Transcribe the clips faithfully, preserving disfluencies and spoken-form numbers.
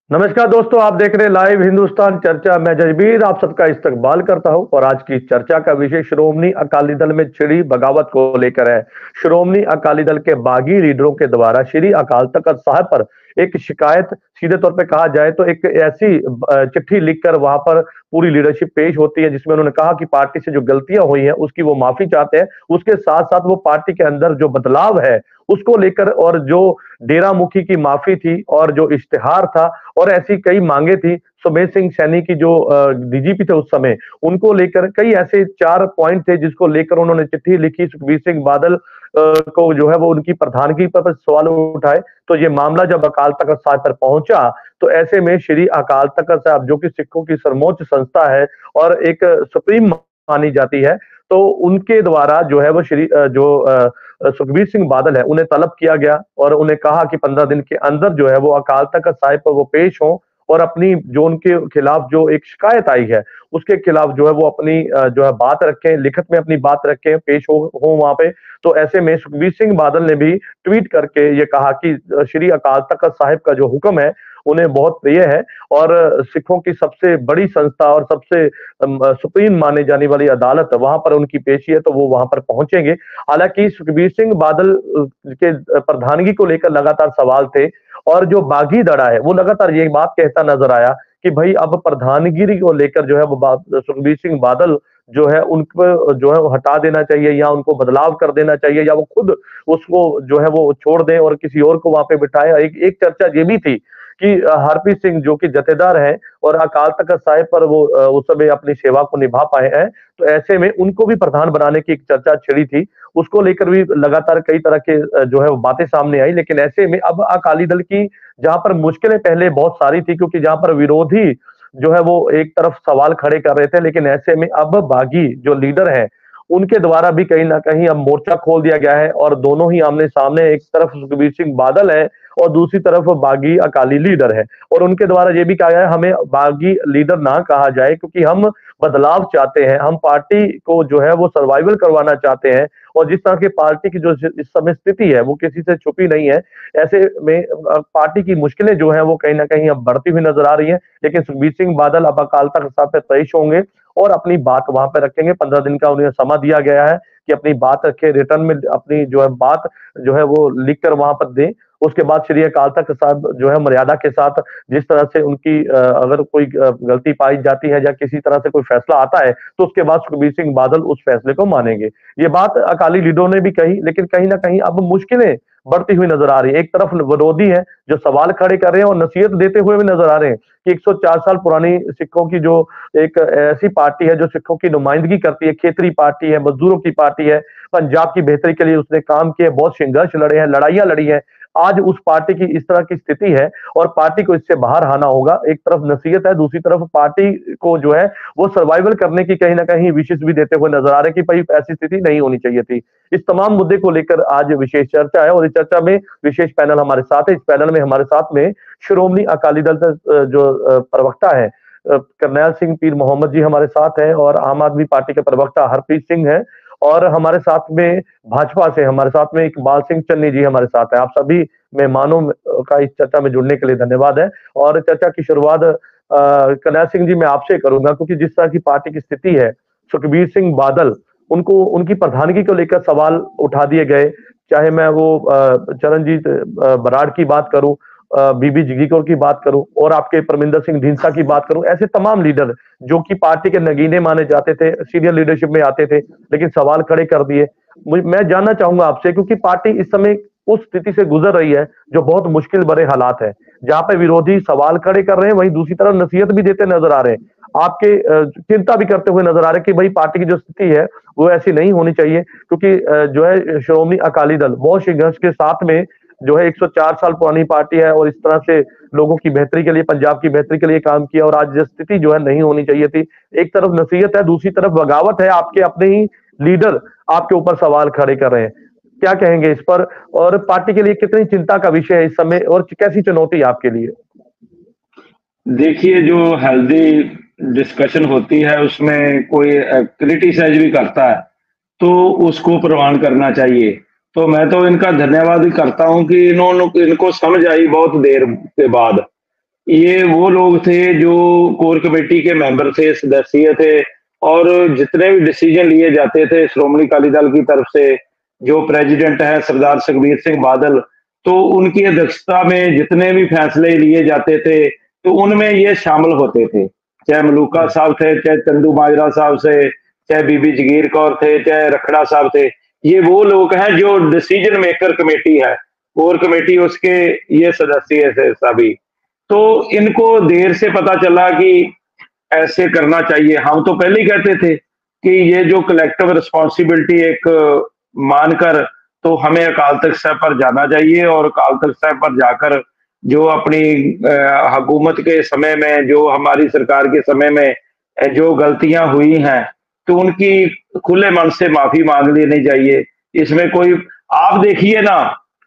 नमस्कार दोस्तों, आप देख रहे हैं लाइव हिंदुस्तान चर्चा। मैं जजबीर आप सबका इस्तकबाल करता हूं और आज की चर्चा का विषय श्रोमणी अकाली दल में छिड़ी बगावत को लेकर है। श्रोमणी अकाली दल के बागी लीडरों के द्वारा श्री अकाल तख्त साहिब पर एक शिकायत, सीधे तौर पे कहा जाए तो एक ऐसी अ, चिट्ठी लिखकर वहां पर पूरी लीडरशिप पेश होती है जिसमें उन्होंने कहा कि पार्टी से जो गलतियां हुई हैं उसकी वो माफी चाहते हैं। उसके साथ साथ वो पार्टी के अंदर जो बदलाव है उसको लेकर, और जो डेरा मुखी की माफी थी और जो इश्तिहार था और ऐसी कई मांगे थी, सुमेध सिंह सैनी की जो डीजीपी थे उस समय, उनको लेकर कई ऐसे चार पॉइंट थे जिसको लेकर उन्होंने चिट्ठी लिखी सुखबीर सिंह बादल अ, को, जो है वो उनकी प्रधानगी पर सवाल उठाए। तो ये मामला जब अकाल तख्त साहिब पर पहुंचा तो ऐसे में श्री अकाल तख्त साहिब, जो कि सिखों की सर्वोच्च संस्था है और एक सुप्रीम मानी जाती है, तो उनके द्वारा जो है वो श्री अ, जो अ, सुखबीर सिंह बादल है उन्हें तलब किया गया और उन्हें कहा कि पंद्रह दिन के अंदर जो है वो अकाल तख्त साहिब पर वो पेश हों और अपनी जो उनके खिलाफ जो एक शिकायत आई है उसके खिलाफ जो है वो अपनी अ, जो है बात रखें, लिखित में अपनी बात रखें, पेश हो हो वहां पे। तो ऐसे में सुखबीर सिंह बादल ने भी ट्वीट करके ये कहा कि अ, श्री अकाल तख्त साहिब का जो हुक्म है उन्हें बहुत प्रिय है और सिखों की सबसे बड़ी संस्था और सबसे अम, सुप्रीम माने जाने वाली अदालत वहां पर उनकी पेशी है, तो वो वहां पर पहुंचेंगे। हालांकि सुखबीर सिंह बादल अ, के प्रधानगी को लेकर लगातार सवाल थे और जो बागी दड़ा है वो लगातार ये बात कहता नजर आया कि भाई अब प्रधानगिरी को लेकर जो है वो बात सुखबीर सिंह बादल जो है उनको जो है वो हटा देना चाहिए या उनको बदलाव कर देना चाहिए या वो खुद उसको जो है वो छोड़ दें और किसी और को वहां पे बिठाएं। एक एक चर्चा ये भी थी कि अ, हरप्रीत सिंह जो कि जथेदार हैं और अकाल तख्त साहिब पर वो अ, उस समय अपनी सेवा को निभा पाए हैं, तो ऐसे में उनको भी प्रधान बनाने की एक चर्चा छिड़ी थी। उसको लेकर भी लगातार कई तरह के अ, जो है वो बातें सामने आई। लेकिन ऐसे में अब अकाली दल की जहां पर मुश्किलें पहले बहुत सारी थी, क्योंकि जहां पर विरोधी जो है वो एक तरफ सवाल खड़े कर रहे थे, लेकिन ऐसे में अब बागी जो लीडर हैं उनके द्वारा भी कहीं ना कहीं अब मोर्चा खोल दिया गया है और दोनों ही आमने सामने, एक तरफ सुखबीर सिंह बादल है और दूसरी तरफ बागी अकाली लीडर है। और उनके द्वारा ये भी कहा गया है हमें बागी लीडर ना कहा जाए क्योंकि हम बदलाव चाहते हैं, हम पार्टी को जो है वो सर्वाइवल करवाना चाहते हैं और जिस तरह की पार्टी की जो इस समय स्थिति है वो किसी से छुपी नहीं है। ऐसे में अ, पार्टी की मुश्किलें जो है वो कहीं ना कहीं अब बढ़ती हुई नजर आ रही है। लेकिन सुखबीर सिंह बादल अब अकाल तख्त साहिब पे पेश होंगे और अपनी बात वहां पे रखेंगे। पंद्रह दिन का उन्हें समा दिया गया है कि अपनी बात रखे, रिटर्न में अपनी जो है बात जो है वो लिख कर वहां पर दें। उसके बाद श्री अकाल तख्त साहिब जो है मर्यादा के साथ, जिस तरह से उनकी अ, अगर कोई अ, गलती पाई जाती है या किसी तरह से कोई फैसला आता है तो उसके बाद सुखबीर सिंह बादल उस फैसले को मानेंगे। ये बात अकाली लीडरों ने भी कही, लेकिन कहीं ना कहीं अब मुश्किलें बढ़ती हुई नजर आ रही है। एक तरफ विरोधी है जो सवाल खड़े कर रहे हैं और नसीहत देते हुए भी नजर आ रहे हैं कि एक सौ चार साल पुरानी सिखों की जो एक ऐसी पार्टी है जो सिखों की नुमाइंदगी करती है, खेतरी पार्टी है, मजदूरों की पार्टी है, पंजाब की बेहतरी के लिए उसने काम किया, बहुत संघर्ष लड़े हैं, लड़ाइयां लड़ी हैं। आज उस पार्टी की इस तरह की स्थिति है और पार्टी को इससे बाहर आना होगा। एक तरफ नसीहत है, दूसरी तरफ पार्टी को जो है वो सर्वाइवल करने की कहीं ना कहीं विशेष भी देते हुए नजर आ रहे हैं कि भाई ऐसी स्थिति नहीं होनी चाहिए थी। इस तमाम मुद्दे को लेकर आज विशेष चर्चा है और इस चर्चा में विशेष पैनल हमारे साथ है। इस पैनल में हमारे साथ में श्रोमणी अकाली दल से जो अ, प्रवक्ता है अ, करनैल सिंह पीर मोहम्मद जी हमारे साथ हैं और आम आदमी पार्टी के प्रवक्ता हरप्रीत सिंह हैं और हमारे साथ में भाजपा से हमारे साथ में इकबाल सिंह चन्नी जी हमारे साथ हैं। आप सभी मेहमानों का इस चर्चा में जुड़ने के लिए धन्यवाद है। और चर्चा की शुरुआत अ, करनैल सिंह जी मैं आपसे करूंगा, क्योंकि जिस तरह की पार्टी की स्थिति है, सुखबीर सिंह बादल, उनको उनकी प्रधानगी को लेकर सवाल उठा दिए गए। चाहे मैं वो अ, चरणजीत अ, बराड़ की बात करूं, अ, बीबी जगजी कौर की बात करूं और आपके परमिंदर सिंह ढींसा की बात करूं, ऐसे तमाम लीडर जो कि पार्टी के नगीने माने जाते थे, सीनियर लीडरशिप में आते थे, लेकिन सवाल खड़े कर दिए। मुझ- मैं जानना चाहूंगा आपसे, क्योंकि पार्टी इस समय उस स्थिति से गुजर रही है जो बहुत मुश्किल भरे हालात है, जहां पे विरोधी सवाल खड़े कर रहे हैं वहीं दूसरी तरफ नसीहत भी देते नजर आ रहे हैं। आपके अ, चिंता भी करते हुए नजर आ रहे हैं कि भाई पार्टी की जो स्थिति है वो ऐसी नहीं होनी चाहिए, क्योंकि अ, जो है श्रोमणी अकाली दल बहुत संघर्ष के साथ में जो है एक सौ चार साल पुरानी पार्टी है और इस तरह से लोगों की बेहतरी के लिए, पंजाब की बेहतरी के लिए काम किया और आज जो स्थिति जो है नहीं होनी चाहिए थी। एक तरफ नसीहत है, दूसरी तरफ बगावत है, आपके अपने ही लीडर आपके ऊपर सवाल खड़े कर रहे हैं। क्या कहेंगे इस पर और पार्टी के लिए कितनी चिंता का विषय है इस समय और कैसी चुनौती है आपके लिए? देखिए, जो हेल्दी डिस्कशन होती है उसमें कोई क्रिटिसाइज भी करता है तो उसको प्रमाण करना चाहिए। तो मैं तो इनका धन्यवाद ही करता हूं कि इन्होंने इनको समझ आई बहुत देर के बाद ये वो लोग थे जो कोर कमेटी के मेंबर थे, सदस्य थे, और जितने भी डिसीजन लिए जाते थे श्रोमणी अकाली दल की तरफ से, जो प्रेसिडेंट है सरदार सुखबीर सिंह बादल, तो उनकी अध्यक्षता में जितने भी फैसले लिए जाते थे तो उनमें ये शामिल होते थे। चाहे मलूका साहब थे, चाहे चंदू माजरा साहब से, चाहे बीबी जगीर कौर थे, चाहे रखड़ा साहब थे, ये वो लोग हैं जो डिसीजन मेकर कमेटी है, कोर कमेटी उसके ये सदस्य थे सभी। तो इनको देर से पता चला कि ऐसे करना चाहिए। हम तो पहले ही कहते थे कि ये जो कलेक्टिव रिस्पॉन्सिबिलिटी एक मानकर तो हमें अकाल तख्त साहब पर जाना चाहिए, और अकाल तख्त साहब पर जाकर जो अपनी हुकूमत के समय में, जो हमारी सरकार के समय में जो गलतियां हुई हैं, तो उनकी खुले मन से माफी मांग लेनी चाहिए। इसमें कोई, आप देखिए ना,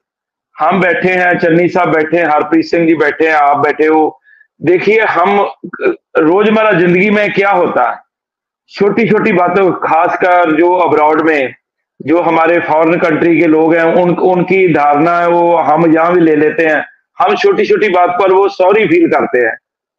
हम बैठे हैं, चन्नी साहब बैठे हैं, हरप्रीत सिंह जी बैठे हैं, आप बैठे हो, देखिए हम रोजमर्रा जिंदगी में क्या होता है, छोटी छोटी बातों, खासकर जो अब्रॉड में जो हमारे फॉरेन कंट्री के लोग हैं, उन उनकी धारणा है वो हम यहाँ भी ले लेते हैं। हम छोटी छोटी बात पर वो सॉरी फील करते हैं,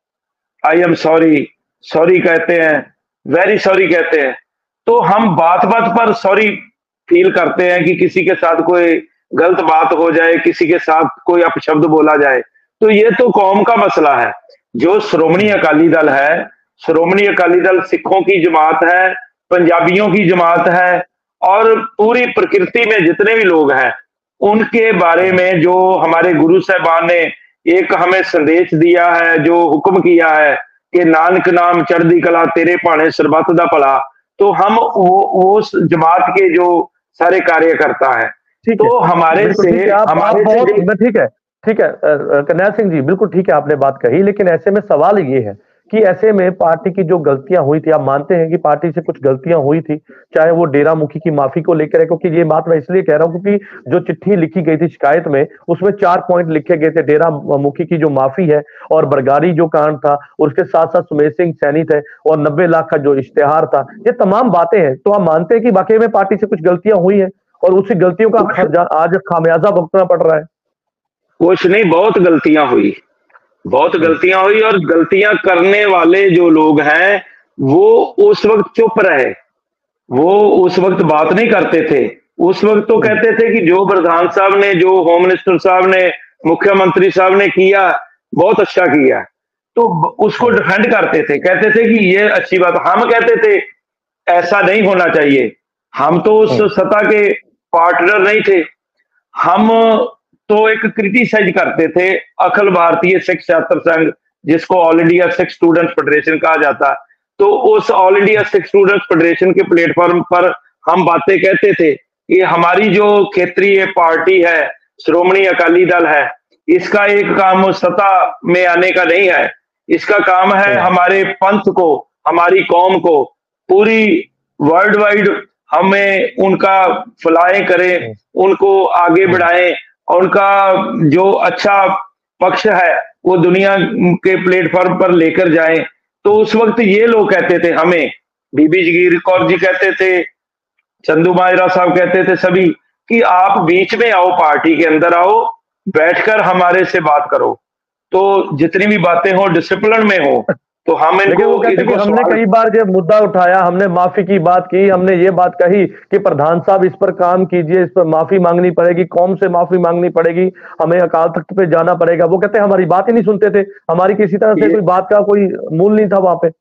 आई एम सॉरी, सॉरी कहते हैं, वेरी सॉरी कहते हैं। तो हम बात बात पर सॉरी फील करते हैं कि किसी के साथ कोई गलत बात हो जाए, किसी के साथ कोई अपशब्द बोला जाए, तो ये तो कौम का मसला है। जो श्रोमणी अकाली दल है, श्रोमणी अकाली दल सिखों की जमात है, पंजाबियों की जमात है, और पूरी प्रकृति में जितने भी लोग हैं उनके बारे में जो हमारे गुरु साहबान ने एक हमें संदेश दिया है, जो हुक्म किया है कि नानक नाम चढ़दी कला तेरे भाणे सरबत दा भला, तो हम वो उस जमात के जो सारे कार्यकर्ता है, तो हमारे से आप, हमारे आप से बहुत ठीक है, ठीक है करनैल सिंह जी, बिल्कुल ठीक है, आपने बात कही। लेकिन ऐसे में सवाल ये है कि ऐसे में पार्टी की जो गलतियां हुई थी, आप मानते हैं कि पार्टी से कुछ गलतियां हुई थी, चाहे वो डेरा मुखी की माफी को लेकर है, क्योंकि ये बात मैं इसलिए कह रहा हूं क्योंकि जो चिट्ठी लिखी गई थी शिकायत में, उसमें चार पॉइंट लिखे गए थे, डेरा मुखी की जो माफी है, और बरगारी जो कांड था, और उसके साथ साथ सुमेश सिंह सैनी थे, और नब्बे लाख का जो इश्तेहार था, ये तमाम बातें हैं। तो आप मानते हैं कि वाकई में पार्टी से कुछ गलतियां हुई है और उसी गलतियों का आज खामियाजा भुगतना पड़ रहा है? कुछ नहीं, बहुत गलतियां हुई, बहुत गलतियां हुई, और गलतियां करने वाले जो लोग हैं वो उस वक्त चुप रहे, वो उस वक्त बात नहीं करते थे। उस वक्त तो कहते थे कि जो प्रधान साहब ने, जो होम मिनिस्टर साहब ने, मुख्यमंत्री साहब ने किया, बहुत अच्छा किया, तो उसको डिफेंड करते थे, कहते थे कि ये अच्छी बात। हम कहते थे ऐसा नहीं होना चाहिए, हम तो उस सत्ता के पार्टनर नहीं थे, हम तो एक क्रिटिसाइज करते थे अखिल भारतीय सिख छात्र संघ, जिसको all India Sikh students federation कहा जाता, तो उस all India Sikh students federation के प्लेटफॉर्म पर हम बातें कहते थे कि हमारी जो क्षेत्रीय पार्टी है, श्रोमणी अकाली दल है, इसका एक काम सत्ता में आने का नहीं है, इसका काम है हमारे पंथ को, हमारी कौम को पूरी वर्ल्ड वाइड हमें उनका फलाएं करें, उनको आगे बढ़ाएं, और उनका जो अच्छा पक्ष है वो दुनिया के प्लेटफॉर्म पर लेकर जाएं। तो उस वक्त ये लोग कहते थे हमें, बीबी जगीर कौर जी कहते थे, चंदू माजरा साहब कहते थे सभी, कि आप बीच में आओ, पार्टी के अंदर आओ, बैठकर हमारे से बात करो, तो जितनी भी बातें हो डिसिप्लिन में हो। तो हम इनको, वो कहते कि हमने कई बार ये मुद्दा उठाया, हमने माफी की बात की, हमने ये बात कही कि प्रधान साहब इस पर काम कीजिए, इस पर माफी मांगनी पड़ेगी, कौम से माफी मांगनी पड़ेगी, हमें अकाल तख्त पे जाना पड़ेगा। वो कहते हमारी बात ही नहीं सुनते थे, हमारी किसी तरह से कोई बात का कोई मूल नहीं था वहां पे।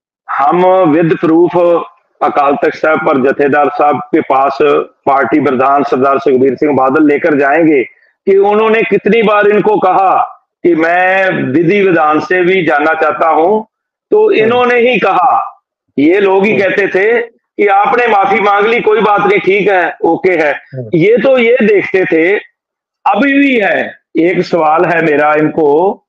हम विद प्रूफ अकाल तख्त साहब पर जथेदार साहब के पास पार्टी प्रधान सरदार सुखबीर सिंह बादल लेकर जाएंगे कि उन्होंने कितनी बार इनको कहा कि मैं विधि विधान से भी जानना चाहता हूं, तो इन्होंने ही कहा, ये लोग ही कहते थे कि आपने माफी मांग ली, कोई बात नहीं, ठीक है, ओके है। ये तो ये देखते थे, अभी भी है। एक सवाल है मेरा इनको,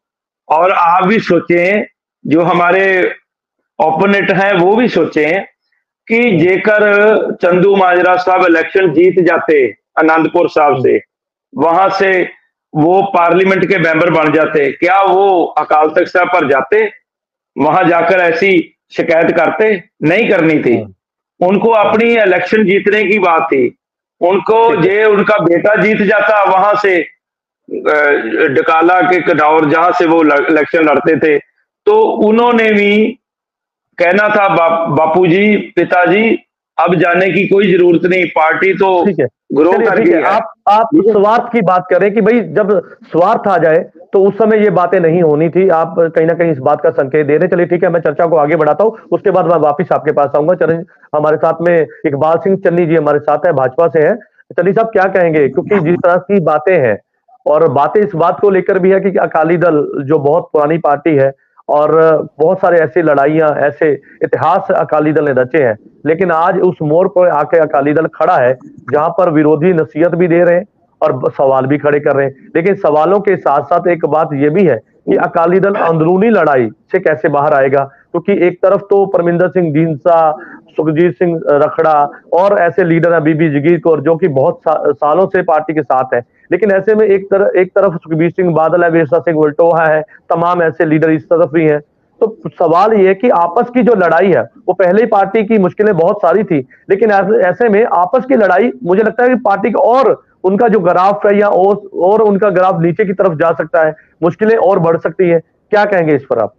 और आप भी सोचें, जो हमारे ओपोनेंट हैं वो भी सोचें कि जेकर चंदू माजरा साहब इलेक्शन जीत जाते आनंदपुर साहब से, वहां से वो पार्लियामेंट के मेंबर बन जाते, क्या वो अकाल तख्त साहब पर जाते, वहां जाकर ऐसी शिकायत करते? नहीं करनी थी। उनको अपनी इलेक्शन जीतने की बात थी, उनको जे उनका बेटा जीत जाता वहां से, डकाला के कदौर जहां से वो इलेक्शन लड़ते थे, तो उन्होंने भी कहना था बा, बापू जी, पिताजी, अब जाने की कोई जरूरत नहीं, पार्टी तो ठीक है, ग्रो चलिए कर ठीक गई है। है। आप आप स्वार्थ की बात करें कि भाई जब स्वार्थ आ जाए तो उस समय ये बातें नहीं होनी थी। आप कहीं ना कहीं इस बात का संकेत दे रहे हैं। चलिए ठीक है, मैं चर्चा को आगे बढ़ाता हूं, उसके बाद मैं वापिस आपके पास आऊंगा। चरण हमारे साथ में इकबाल सिंह चन्नी जी हमारे साथ है, भाजपा से है। चन्नी साहब क्या कहेंगे, क्योंकि जिस तरह की बातें हैं और बातें इस बात को लेकर भी है कि अकाली दल जो बहुत पुरानी पार्टी है और बहुत सारे ऐसी लड़ाइयां, ऐसे इतिहास अकाली दल ने रचे हैं, लेकिन आज उस मोड़ पर आके अकाली दल खड़ा है जहां पर विरोधी नसीहत भी दे रहे हैं और सवाल भी खड़े कर रहे हैं। लेकिन सवालों के साथ साथ एक बात यह भी है कि अकाली दल अंदरूनी लड़ाई से कैसे बाहर आएगा, क्योंकि एक तरफ तो परमिंदर सिंह ढींसा, सुखजीत सिंह रखड़ा और ऐसे लीडर हैं, बीबी जगीर कौर, जो कि बहुत सा, सालों से पार्टी के साथ है। लेकिन ऐसे में एक तरफ एक तरफ सुखबीर सिंह बादल है, विरसा सिंह वल्टोहा है, तमाम ऐसे लीडर इस तरफ भी हैं। तो सवाल ये है कि आपस की जो लड़ाई है, वो पहले ही पार्टी की मुश्किलें बहुत सारी थी, लेकिन ऐसे में आपस की लड़ाई मुझे लगता है कि पार्टी का और उनका जो ग्राफ है या और, और उनका ग्राफ नीचे की तरफ जा सकता है, मुश्किलें और बढ़ सकती है। क्या कहेंगे इस पर आप?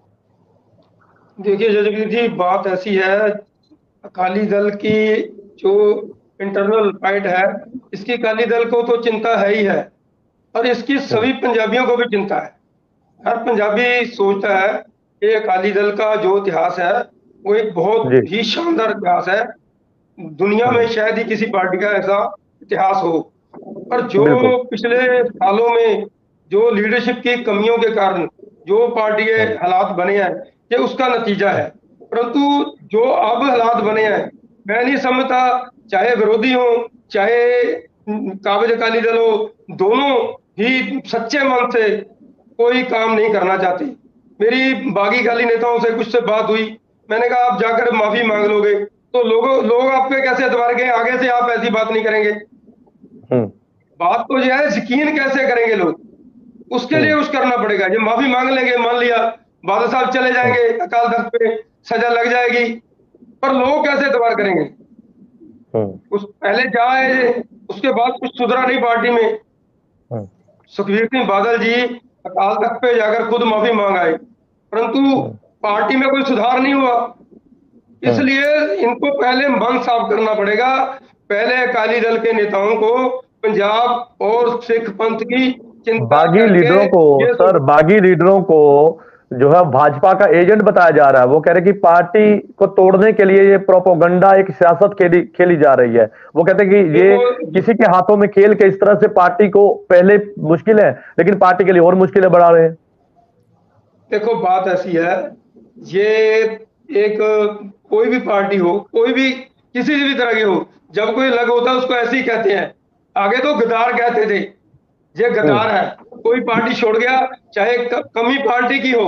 देखिए जजबीर जी, बात ऐसी है, अकाली दल की जो इंटरनल फाइट है, इसकी अकाली दल को तो चिंता है ही है और इसकी सभी पंजाबियों को भी चिंता है। हर पंजाबी सोचता है कि अकाली दल का जो इतिहास है वो एक बहुत ही शानदार इतिहास है। दुनिया में शायद ही किसी पार्टी का ऐसा इतिहास हो। और जो पिछले सालों में जो लीडरशिप की कमियों के कारण जो पार्टी के हालात बने हैं, ये उसका नतीजा है। परंतु जो अब हालात बने हैं, मैं नहीं समझता, चाहे विरोधी हो चाहे काबिज अकाली दल हो, दोनों ही सच्चे मन से कोई काम नहीं करना चाहते। मेरी बागी अकाली नेताओं से कुछ से बात हुई, मैंने कहा आप जाकर माफी मांग लोगे तो लोगों लोग आप पे कैसे एतबार करेंगे, आगे से आप ऐसी बात नहीं करेंगे। बात तो यह है, यकीन कैसे करेंगे लोग, उसके लिए कुछ करना पड़ेगा। जब माफी मांग लेंगे, मान लिया बादल साहब चले जाएंगे, अकाल तख्त पे सजा लग जाएगी, पर लोग कैसे एतबार करेंगे? उस पहले जाए, उसके बाद कुछ सुधरा नहीं पार्टी में। सुखबीर सिंह बादल जी अकाल तख्त पे जाकर खुद माफी मांग आए, परंतु पार्टी में कोई सुधार नहीं हुआ। इसलिए इनको पहले मन साफ करना पड़ेगा। पहले अकाली दल के नेताओं को पंजाब और सिख पंथ की चिंता, बागी लीडरों को सर, बागी लीडरों को जो है भाजपा का एजेंट बताया जा रहा है। वो कह रहे कि पार्टी को तोड़ने के लिए ये प्रोपोगंडा, एक सियासत खेली खेली जा रही है। वो कहते हैं कि ये किसी के हाथों में खेल के इस तरह से पार्टी को पहले मुश्किल है, लेकिन पार्टी के लिए और मुश्किलें बढ़ा रहे हैं। देखो बात ऐसी है, ये एक कोई भी पार्टी हो, कोई भी किसी भी तरह की हो, जब कोई लग होता है उसको ऐसे ही कहते हैं। आगे तो गद्दार कहते थे, ये गद्दार है। कोई पार्टी छोड़ गया, चाहे कमी पार्टी की हो,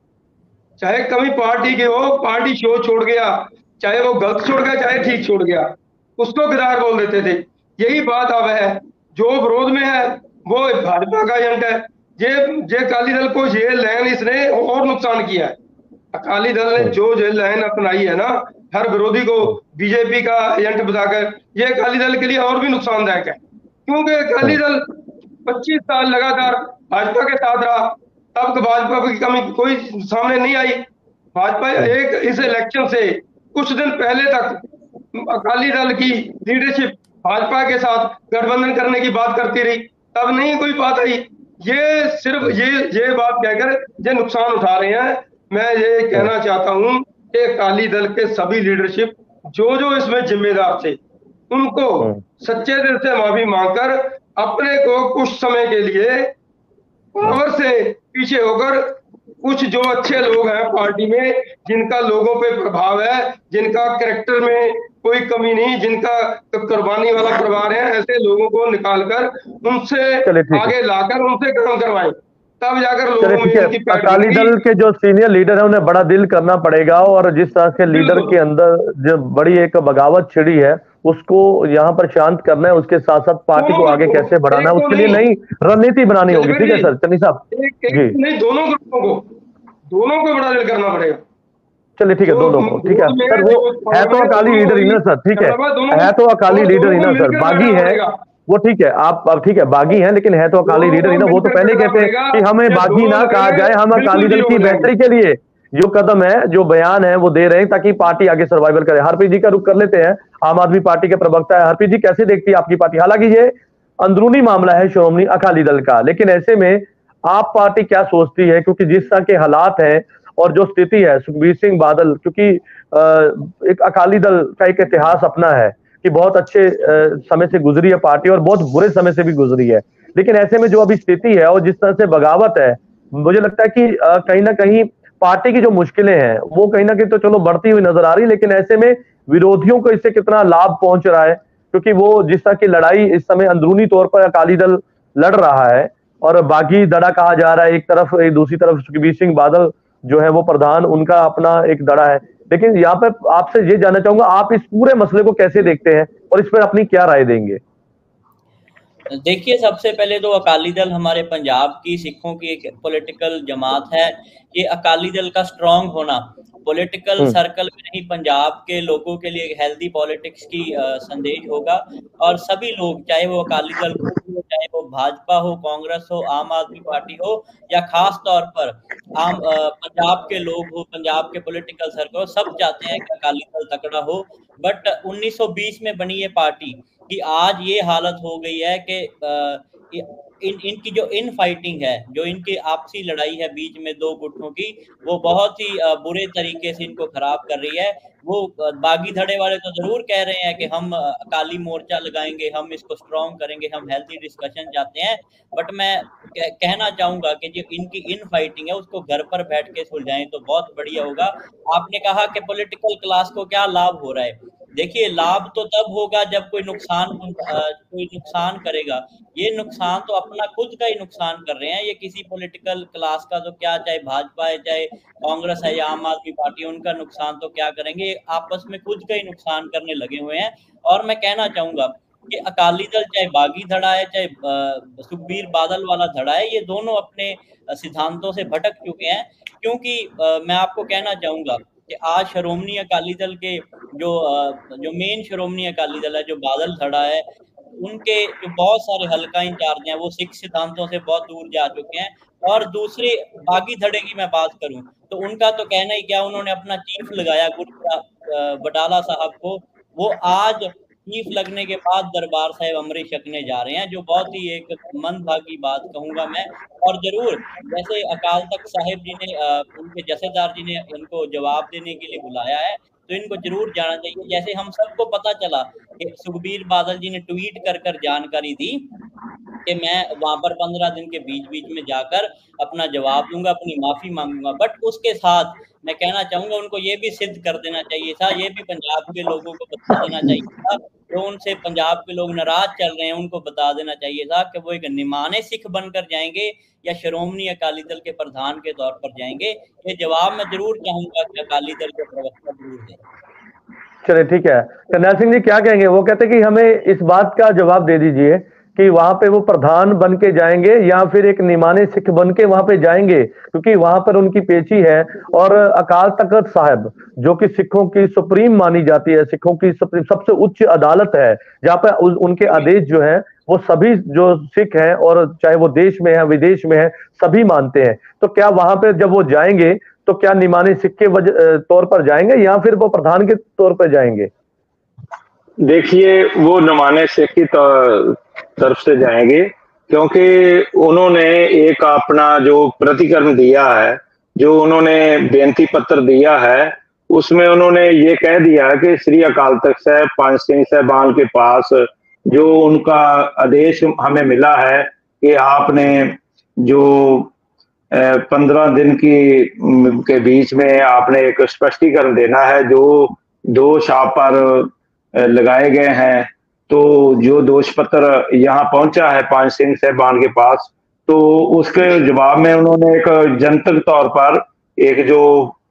चाहे कमी पार्टी की हो, पार्टी शो छोड़ गया, चाहे वो गलत छोड़ गया चाहे ठीक छोड़ गया, उसको गद्दार बोल देते थे। यही बात अब है, जो विरोध में है वो भाजपा का एजेंट है। ये ये अकाली दल को ये लाइन इसने और नुकसान किया है। अकाली दल ने जो जो लाइन अपनाई है ना, हर विरोधी को बीजेपी का एजेंट बताकर, ये अकाली दल के लिए और भी नुकसानदायक है। क्योंकि अकाली दल पच्चीस साल लगातार भाजपा के साथ रहा, तब भाजपा की कमी कोई सामने नहीं आई। भाजपा एक इस इलेक्शन से कुछ दिन पहले तक अकाली दल की लीडरशिप भाजपा के साथ गठबंधन करने की बात करती रही, तब नहीं कोई बात आई। ये सिर्फ ये ये बात कहकर ये नुकसान उठा रहे हैं। मैं ये कहना चाहता हूं कि अकाली दल के सभी लीडरशिप जो जो इसमें जिम्मेदार थे, उनको सच्चे दिल से माफी मांगकर अपने को कुछ समय के लिए पावर से पीछे होकर, कुछ जो अच्छे लोग हैं पार्टी में, जिनका लोगों पे प्रभाव है, जिनका कैरेक्टर में कोई कमी नहीं, जिनका कुर्बानी वाला परिवार है, ऐसे लोगों को निकालकर उनसे आगे लाकर उनसे काम करवाएं, तब जाकर लोगों में इनकी अकाली दल के जो सीनियर लीडर है उन्हें बड़ा दिल करना पड़ेगा। और जिस तरह के लीडर के अंदर जो बड़ी एक बगावत छिड़ी है, उसको यहाँ पर शांत करना है, उसके साथ साथ पार्टी को आगे कैसे बढ़ाना है, उसके लिए नई रणनीति बनानी होगी। ठीक है सर, चन्नी साहब जी। नहीं, दोनों ग्रुपों को दोनों को बड़ा दिल करना पड़ेगा। चलिए ठीक है, दोनों को ठीक है सर। वो है तो अकाली लीडर ही ना सर, ठीक है, है तो अकाली लीडर ही ना सर, बागी है, वो ठीक है, आप अब ठीक है बागी हैं, लेकिन है तो अकाली लीडर ही ना। वो तो पहले कहते हैं कि हमें बागी ना कहा जाए, हम अकाली दल की बेहतरी के लिए जो कदम है, जो बयान है वो दे रहे हैं ताकि पार्टी आगे सर्वाइवल करे। हरप्रीत जी का रुख कर लेते हैं, आम आदमी पार्टी के प्रवक्ता है। हरप्रीत जी, कैसे देखती है आपकी पार्टी? हालांकि ये अंदरूनी मामला है श्रोमणी अकाली दल का, लेकिन ऐसे में आप पार्टी क्या सोचती है? क्योंकि जिस तरह के हालात हैं और जो स्थिति है, सुखबीर सिंह बादल, क्योंकि एक अकाली दल का एक इतिहास अपना है कि बहुत अच्छे समय से गुजरी है पार्टी और बहुत बुरे समय से भी गुजरी है, लेकिन ऐसे में जो अभी स्थिति है और जिस तरह से बगावत है, मुझे लगता है कि कहीं ना कहीं पार्टी की जो मुश्किलें हैं वो कहीं ना कहीं तो चलो बढ़ती हुई नजर आ रही, लेकिन ऐसे में विरोधियों को इससे कितना लाभ पहुंच रहा है? क्योंकि वो जिस तरह की लड़ाई इस समय अंदरूनी तौर पर अकाली दल लड़ रहा है और बागी दड़ा कहा जा रहा है एक तरफ, एक दूसरी तरफ सुखबीर सिंह बादल जो है वो प्रधान, उनका अपना एक दड़ा है। लेकिन यहाँ पर आपसे ये जानना चाहूंगा, आप इस पूरे मसले को कैसे देखते हैं और इस पर अपनी क्या राय देंगे? देखिए, सबसे पहले तो अकाली दल हमारे पंजाब की सिखों की एक पॉलिटिकल जमात है। ये अकाली दल का स्ट्रांग होना पॉलिटिकल सर्कल में नहीं, पंजाब के लोगों के लिए हेल्दी पॉलिटिक्स की संदेश होगा। और सभी लोग, चाहे वो अकाली दल हो, चाहे वो भाजपा हो, कांग्रेस हो, आम आदमी पार्टी हो, या खास तौर पर आम पंजाब के लोग हो, पंजाब के पॉलिटिकल सर्कल हो, सब चाहते हैं कि अकाली दल तकड़ा हो। बट उन्नीस सौ बीस में बनी ये पार्टी कि आज ये हालत हो गई है कि इन इनकी जो इन फाइटिंग है, जो इनकी आपसी लड़ाई है बीच में दो गुटों की, वो बहुत ही बुरे तरीके से इनको खराब कर रही है। वो बागी धड़े वाले तो जरूर कह रहे हैं कि हम अकाली मोर्चा लगाएंगे, हम इसको स्ट्रॉन्ग करेंगे, हम हेल्थी डिस्कशन चाहते हैं। बट मैं कह, कहना चाहूंगा कि जो इनकी इन फाइटिंग है उसको घर पर बैठ के सुलझाएं तो बहुत बढ़िया होगा। आपने कहा कि पॉलिटिकल क्लास को क्या लाभ हो रहा है। देखिए, लाभ तो तब होगा जब कोई नुकसान कोई नुकसान करेगा। ये नुकसान तो अपना खुद का ही नुकसान कर रहे हैं। ये किसी पॉलिटिकल क्लास का तो क्या, चाहे भाजपा है, चाहे कांग्रेस है या आम आदमी पार्टी, उनका नुकसान तो क्या करेंगे, आपस में खुद का ही नुकसान करने लगे हुए हैं। और मैं कहना चाहूंगा कि अकाली दल चाहे बागी धड़ा है, चाहे सुखबीर बादल वाला धड़ा है, ये दोनों अपने सिद्धांतों से भटक चुके हैं। क्योंकि मैं आपको कहना चाहूंगा कि आज श्रोमणी अकाली दल के जो जो मेन श्रोमणी अकाली दल है, जो बादल धड़ा है, उनके जो बहुत सारे हल्का इंचार्ज हैं वो सिख सिद्धांतों से बहुत दूर जा चुके हैं। और दूसरे बागी धड़े की मैं बात करूं तो उनका तो कहना ही क्या, उन्होंने अपना चीफ लगाया गुरु बटाला साहब को, वो आज चीफ लगने के बाद दरबार साहिब अमृत छकने जा रहे हैं, जो बहुत ही एक मंदभागी बात कहूंगा मैं। और जरूर जैसे अकाल तख्त साहिब जी ने उनके जथेदार जी ने इनको जवाब देने के लिए बुलाया है, तो इनको जरूर जाना चाहिए। जैसे हम सबको पता चला कि सुखबीर बादल जी ने ट्वीट कर कर जानकारी दी कि मैं वहां पर पंद्रह दिन के बीच बीच में जाकर अपना जवाब दूंगा, अपनी माफी मांगूंगा। बट उसके साथ मैं कहना चाहूंगा उनको ये भी सिद्ध कर देना चाहिए था, ये भी पंजाब के लोगों को बता देना चाहिए था, जो उनसे पंजाब के लोग नाराज चल रहे हैं उनको बता देना चाहिए था कि वो एक निमाने सिख बनकर जाएंगे या श्रोमणी अकाली दल के प्रधान के तौर पर जाएंगे। ये जवाब मैं जरूर चाहूंगा कि अकाली दल के प्रवक्ता जरूर दें। चलिए ठीक है, करनैल सिंह जी क्या कहेंगे? वो कहते हैं कि हमें इस बात का जवाब दे दीजिए कि वहां पे वो प्रधान बन के जाएंगे या फिर एक निमाने सिख बन के वहां पे जाएंगे, क्योंकि वहां पर उनकी पेची है। और अकाल तख्त साहिब जो कि सिखों की सुप्रीम मानी जाती है, सिखों की सबसे उच्च अदालत है, जहां पर उनके आदेश जो है वो सभी जो सिख हैं और चाहे वो देश में है विदेश में है सभी मानते हैं। तो क्या वहां पे जब वो जाएंगे तो क्या निमाने सिख के तौर पर जाएंगे या फिर वो प्रधान के तौर पर जाएंगे? देखिए, वो निमाने सिख की तरफ से जाएंगे, क्योंकि उन्होंने एक अपना जो प्रतिक्रम दिया है, जो उन्होंने बेनती पत्र दिया है, उसमें उन्होंने ये कह दिया है कि श्री अकाल तख्त साहिब पांच सिंह साहिबान के पास जो उनका आदेश हमें मिला है कि आपने जो पंद्रह दिन की के बीच में आपने एक स्पष्टीकरण देना है, जो दोष आप पर लगाए गए हैं। तो जो दोष पत्र यहाँ पहुंचा है पांच सिंह साहिबान के पास, तो उसके जवाब में उन्होंने एक जनतक तौर पर एक जो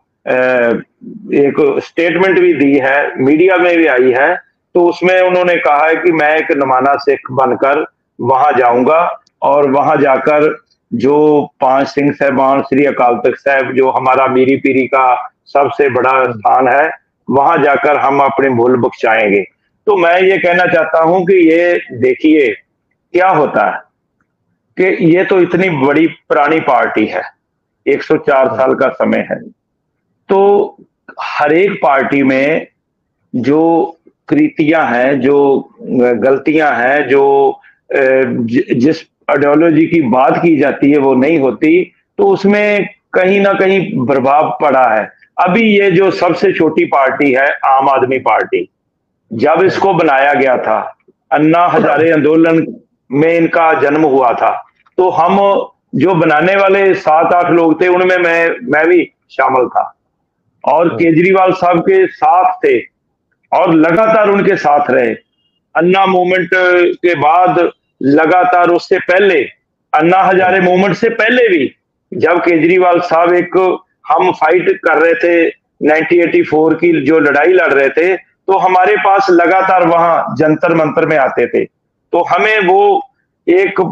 एक स्टेटमेंट भी दी है, मीडिया में भी आई है। तो उसमें उन्होंने कहा है कि मैं एक नमाना सिख बनकर वहां जाऊंगा और वहां जाकर जो पांच सिंह साहिबान श्री अकाल तख्त साहिब जो हमारा मीरी पीरी का सबसे बड़ा स्थान है, वहां जाकर हम अपने भूल बख्शाएंगे। तो मैं ये कहना चाहता हूं कि ये देखिए क्या होता है कि ये तो इतनी बड़ी पुरानी पार्टी है, एक सौ चार साल का समय है, तो हर एक पार्टी में जो कृतियां हैं, जो गलतियां हैं, जो जिस आइडियोलॉजी की बात की जाती है वो नहीं होती, तो उसमें कहीं ना कहीं प्रभाव पड़ा है। अभी ये जो सबसे छोटी पार्टी है आम आदमी पार्टी, जब इसको बनाया गया था, अन्ना हजारे आंदोलन में इनका जन्म हुआ था, तो हम जो बनाने वाले सात आठ लोग थे उनमें मैं मैं भी शामिल था और केजरीवाल साहब के साथ थे और लगातार उनके साथ रहे। अन्ना मूवमेंट के बाद लगातार, उससे पहले अन्ना हजारे मूवमेंट से पहले भी, जब केजरीवाल साहब एक हम फाइट कर रहे थे नाइनटीन एटी फोर की जो लड़ाई लड़ रहे थे, तो हमारे पास लगातार वहां जंतर मंतर में आते थे, तो हमें वो एक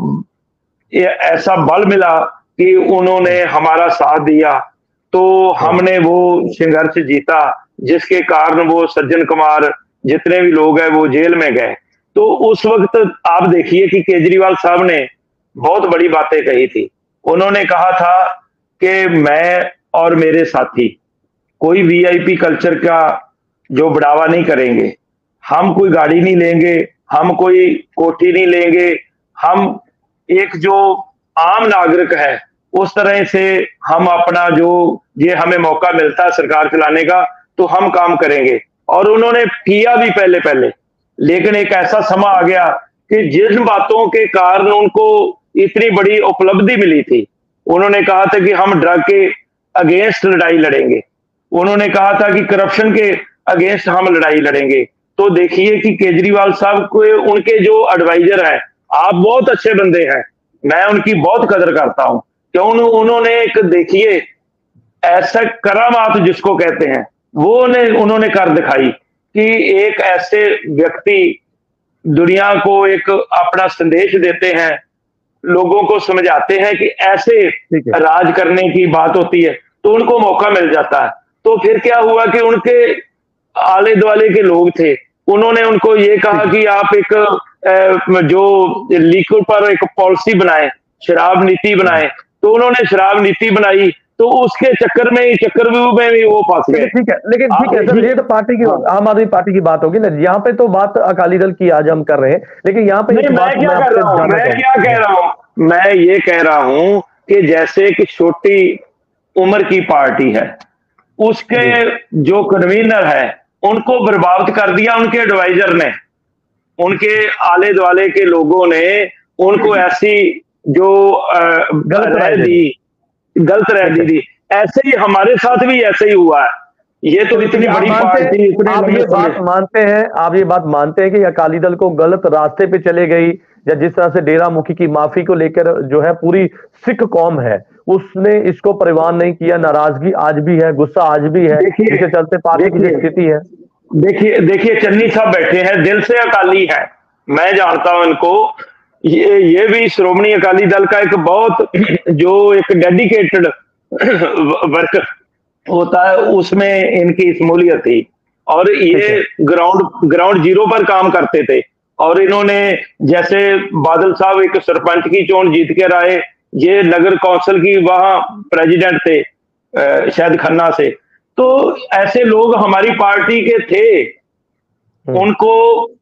ऐसा बल मिला कि उन्होंने हमारा साथ दिया, तो हमने वो संघर्ष जीता, जिसके कारण वो सज्जन कुमार जितने भी लोग हैं वो जेल में गए। तो उस वक्त आप देखिए कि केजरीवाल साहब ने बहुत बड़ी बातें कही थी। उन्होंने कहा था कि मैं और मेरे साथी कोई वीआईपी कल्चर का जो बढ़ावा नहीं करेंगे, हम कोई गाड़ी नहीं लेंगे, हम कोई कोठी नहीं लेंगे, हम एक जो आम नागरिक है उस तरह से हम अपना जो ये हमें मौका मिलता है सरकार चलाने का तो हम काम करेंगे। और उन्होंने किया भी पहले पहले, लेकिन एक ऐसा समय आ गया कि जिन बातों के कारण उनको इतनी बड़ी उपलब्धि मिली थी, उन्होंने कहा था कि हम ड्रग के अगेंस्ट लड़ाई लड़ेंगे, उन्होंने कहा था कि करप्शन के अगेंस्ट हम लड़ाई लड़ेंगे। तो देखिए कि केजरीवाल साहब को उनके जो एडवाइजर हैं, आप बहुत अच्छे बंदे हैं, मैं उनकी बहुत कदर करता हूं, क्यों उन्होंने एक देखिए ऐसा करामात जिसको कहते हैं वो ने उन्होंने कर दिखाई कि एक ऐसे व्यक्ति दुनिया को एक अपना संदेश देते हैं, लोगों को समझाते हैं कि ऐसे राज करने की बात होती है, तो उनको मौका मिल जाता है। तो फिर क्या हुआ कि उनके आले दुआले के लोग थे, उन्होंने उनको ये कहा कि आप एक जो लिक्विड पर एक पॉलिसी बनाए, शराब नीति बनाए, तो उन्होंने शराब नीति बनाई, तो उसके चक्कर में चक्रव्यूह में भी वो फंस गए। ठीक है, लेकिन ठीक है सर, ये तो पार्टी की आम आदमी पार्टी की बात होगी ना, यहाँ पे तो बात अकाली दल की आज हम कर रहे हैं, लेकिन यहाँ पे नहीं, मैं क्या कर रहा हूँ मैं क्या कह रहा हूँ मैं ये कह रहा हूँ कि जैसे कि छोटी उम्र की पार्टी है, उसके जो कन्वीनर है उनको बर्बाद कर दिया उनके एडवाइजर ने, उनके आले दुआले के लोगों ने उनको ऐसी जो गलत राय दी गलत राय दी थी। ऐसे ही हमारे साथ भी ऐसे ही हुआ है। ये तो इतनी बड़ी पार्टी, आप ये बात मानते हैं आप ये बात मानते हैं कि अकाली दल को गलत रास्ते पे चले गई, या जिस तरह से डेरा मुखी की माफी को लेकर जो है पूरी सिख कौम है उसने इसको परिवान नहीं किया, नाराजगी आज भी है, गुस्सा आज भी है, जिसके चलते पार्टी की स्थिति है। देखिए देखिए चन्नी साहब बैठे हैं, दिल से अकाली है, मैं जानता हूं इनको, ये ये भी श्रोमणी अकाली दल का एक बहुत जो एक डेडिकेटेड वर्क होता है उसमें इनकी शमूलियत थी, और ये ग्राउंड ग्राउंड जीरो पर काम करते थे। और इन्होंने जैसे बादल साहब एक सरपंच की चोन जीत कर आए, ये नगर कौंसिल की वहां प्रेसिडेंट थे शायद खन्ना से, तो ऐसे लोग हमारी पार्टी के थे, उनको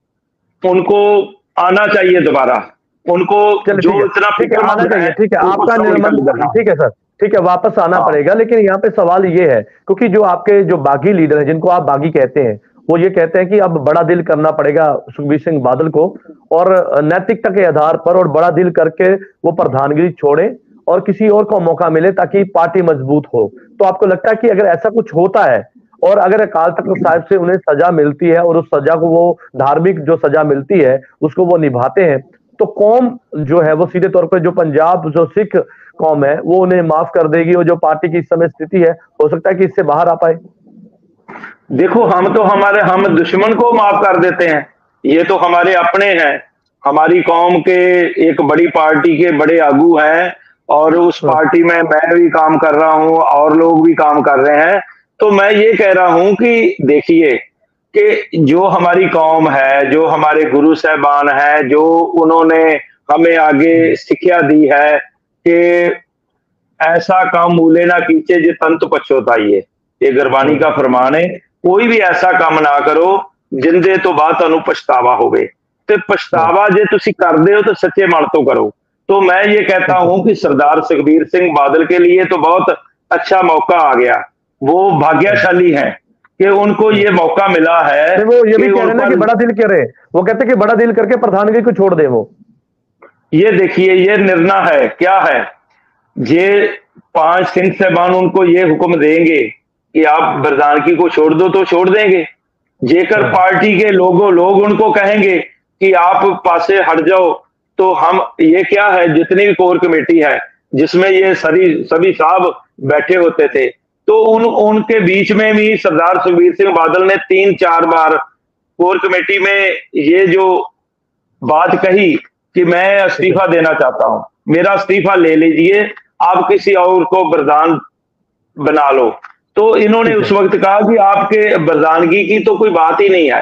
उनको आना चाहिए दोबारा, उनको जो इतना ठीक है आना चाहिए, ठीक है आपका निर्माण, ठीक है सर, ठीक है वापस आना पड़ेगा। लेकिन यहाँ पे सवाल ये है, क्योंकि जो आपके जो बागी लीडर हैं जिनको आप बागी कहते हैं, वो ये कहते हैं कि अब बड़ा दिल करना पड़ेगा सुखबीर सिंह बादल को, और नैतिकता के आधार पर और बड़ा दिल करके वो प्रधानगिरी छोड़े और किसी और को मौका मिले ताकि पार्टी मजबूत हो। तो आपको लगता है कि अगर ऐसा कुछ होता है और अगर अकाल तख्त साहिब से उन्हें सजा मिलती है और उस सजा को वो धार्मिक जो सजा मिलती है उसको वो निभाते हैं, तो कौम जो है वो सीधे तौर पर जो पंजाब जो सिख कौम है वो उन्हें माफ कर देगी, और जो पार्टी की इस समय स्थिति है हो सकता है कि इससे बाहर आ पाए। देखो हम तो हमारे हम दुश्मन को माफ कर देते हैं, ये तो हमारे अपने हैं, हमारी कौम के एक बड़ी पार्टी के बड़े आगू हैं, और उस पार्टी में मैं भी काम कर रहा हूं और लोग भी काम कर रहे हैं। तो मैं ये कह रहा हूं कि देखिए कि जो हमारी कौम है, जो हमारे गुरु साहबान हैं, जो उन्होंने हमें आगे शिक्षा दी है कि ऐसा काम मूले ना कीचे जे तंत पछोताइए, ये गुरबाणी का फरमान है। कोई भी ऐसा काम ना करो जिंदे तो बाद तुहानू पछतावा होवे, ते पछतावा जे तुसी करदे हो तो सच्चे मन तो करो। तो मैं ये कहता हूं कि सरदार सुखबीर सिंह बादल के लिए तो बहुत अच्छा मौका आ गया, वो भाग्यशाली हैं कि उनको ये मौका मिला है। वो ये भी कह रहे हैं ना कि बड़ा दिल करे, वो कहते हैं कि बड़ा दिल करके प्रधानगी को छोड़ दे। वो ये देखिए ये निर्णय है क्या है, ये पांच सिंह साहबान उनको ये हुक्म देंगे कि आप प्रधानगी को छोड़ दो तो छोड़ देंगे। जेकर पार्टी के लोगों लोग उनको कहेंगे कि आप पासे हट जाओ तो हम, ये क्या है, जितनी भी कोर कमेटी है जिसमें ये सभी सभी साहब बैठे होते थे, तो उन उनके बीच में भी सरदार सुखबीर सिंह बादल ने तीन चार बार कोर कमेटी में ये जो बात कही कि मैं इस्तीफा देना चाहता हूं, मेरा इस्तीफा ले लीजिए, आप किसी और को प्रधान बना लो। तो इन्होंने उस वक्त कहा कि आपके प्रधानगी की तो कोई बात ही नहीं है,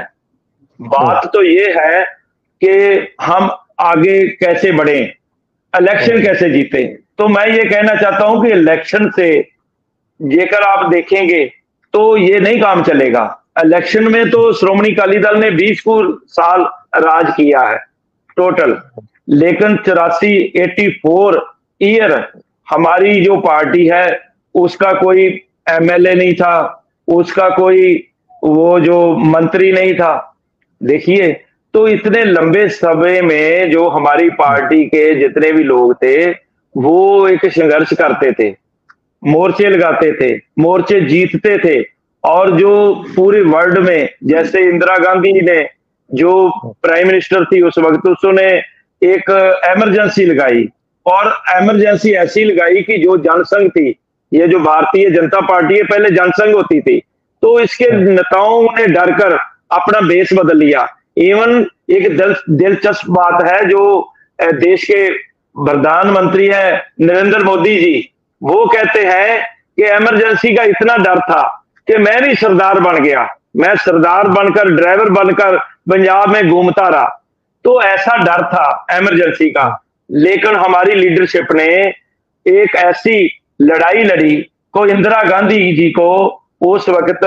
बात तो ये है कि हम आगे कैसे बढ़े, इलेक्शन कैसे जीते। तो मैं ये कहना चाहता हूं कि इलेक्शन से जेकर आप देखेंगे तो ये नहीं काम चलेगा। इलेक्शन में तो श्रोमणी अकाली दल ने बीस को साल राज किया है टोटल, लेकिन चौरासी एटी फोर ईयर हमारी जो पार्टी है उसका कोई एमएलए नहीं था, उसका कोई वो जो मंत्री नहीं था। देखिए तो इतने लंबे समय में जो हमारी पार्टी के जितने भी लोग थे वो एक संघर्ष करते थे, मोर्चे लगाते थे, मोर्चे जीतते थे। और जो पूरे वर्ल्ड में, जैसे इंदिरा गांधी ने जो प्राइम मिनिस्टर थी उस वक्त, उसने एक इमरजेंसी लगाई, और इमरजेंसी ऐसी लगाई कि जो जनसंघ थी, ये जो भारतीय जनता पार्टी है पहले जनसंघ होती थी, तो इसके नेताओं ने डर कर अपना बेस बदल लिया। इवन एक दिल, दिलचस्प बात है, जो देश के प्रधानमंत्री है नरेंद्र मोदी जी, वो कहते हैं कि इमरजेंसी का इतना डर था कि मैं भी सरदार बन गया, मैं सरदार बनकर ड्राइवर बनकर पंजाब में घूमता रहा। तो ऐसा डर था इमरजेंसी का, लेकिन हमारी लीडरशिप ने एक ऐसी लड़ाई लड़ी को इंदिरा गांधी जी को उस वक्त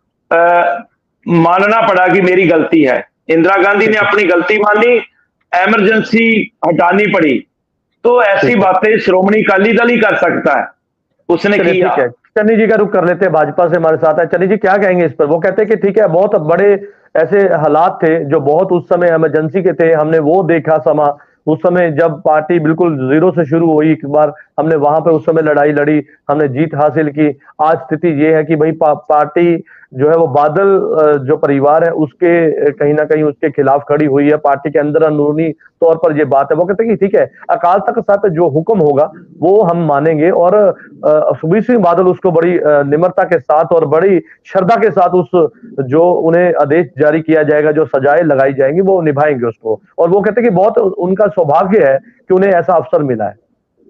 आ, मानना पड़ा कि मेरी गलती है। इंदिरा गांधी ने अपनी गलती मानी, इमरजेंसी हटानी पड़ी। तो ऐसी बातें श्रोमणी अकाली दल ही कर सकता है, उसने किया। चन्नी जी का रुख कर लेते हैं, भाजपा से हमारे साथ है। चन्नी जी क्या कहेंगे इस पर? वो कहते हैं कि ठीक है, बहुत बड़े ऐसे हालात थे जो बहुत उस समय इमरजेंसी के थे, हमने वो देखा समा, उस समय जब पार्टी बिल्कुल जीरो से शुरू हुई, एक बार हमने वहां पे उस समय लड़ाई लड़ी, हमने जीत हासिल की। आज स्थिति ये है कि भाई पा, पार्टी जो है वो बादल जो परिवार है उसके कहीं ना कहीं उसके खिलाफ खड़ी हुई है। पार्टी के अंदर अंदरूनी तौर पर ये बात है। वो कहते हैं कि ठीक है, अकाल तख्त साहब पे जो हुक्म होगा वो हम मानेंगे, और सुखबीर सिंह बादल उसको बड़ी निम्रता के साथ और बड़ी श्रद्धा के साथ उस जो उन्हें आदेश जारी किया जाएगा, जो सजाएं लगाई जाएंगी, वो निभाएंगे उसको। और वो कहते हैं कि बहुत उनका सौभाग्य है कि उन्हें ऐसा अवसर मिला है।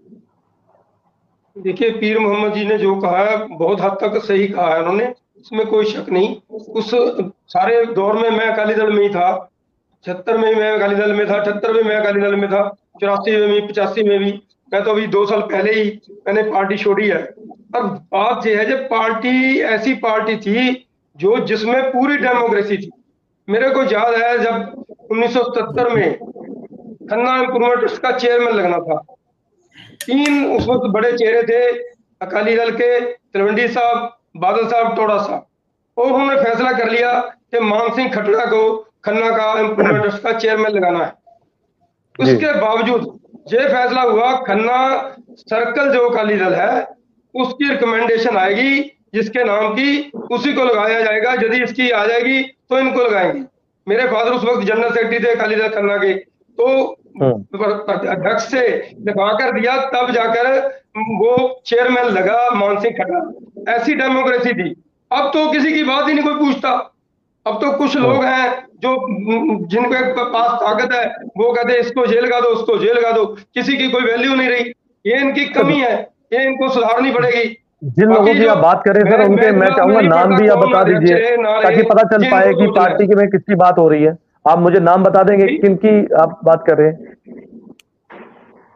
देखिए, पीर मोहम्मद जी ने जो कहा है बहुत हद तक सही कहा है उन्होंने, इसमें कोई शक नहीं। उस सारे दौर में मैं अकाली दल में ही था, छहत्तर में मैं अकाली दल में था, अठहत्तर में मैं अकाली दल में था, चौरासी में भी, पचासी में भी। मैं तो अभी दो साल पहले ही मैंने पार्टी छोड़ी है। और बात यह है, जब पार्टी ऐसी पार्टी थी जो जिसमें पूरी डेमोक्रेसी थी। मेरे को याद है जब उन्नीस सौ सत्तर में खन्ना इम्प्रूवमेंट ट्रस्ट का चेयरमैन लगना था, तीन उस वक्त बड़े चेहरे थे अकाली दल के, तलवंडी साहब, बादल साहब, टोडा साहब, और उन्होंने फैसला कर लिया कि मान सिंह खट्टर को खन्ना का इम्प्रूवमेंट ट्रस्ट का चेयरमैन लगाना है। उसके बावजूद ये फैसला हुआ, खन्ना सर्कल जो अकाली दल है उसकी रिकमेंडेशन आएगी जिसके नाम की, उसी को लगाया जाएगा। यदि इसकी आ जाएगी तो इनको लगाएंगे। मेरे फादर उस वक्त जनरल सेक्रेटरी थे अकाली दल खन्ना के, तो अध्यक्ष से लिखवा कर दिया, तब जाकर वो चेयरमैन लगा मान सिंह खट्टर। ऐसी डेमोक्रेसी थी। अब तो किसी की बात ही नहीं कोई पूछता। अब तो कुछ लोग हैं जो जिनके पास ताकत है, वो कहते हैं इसको जेल लगा दो, उसको जेल लगा दो, किसी की कोई वैल्यू नहीं रही। ये इनकी कमी है, ये इनको सुधारनी पड़ेगी। जिन लोगों की आप बात करें सर, उनके मैं चाहूंगा नाम भी आप बता दीजिए ताकि पता चल पाए कि पार्टी की में किसकी बात हो रही है। आप मुझे नाम बता देंगे किन की आप बात कर रहे हैं?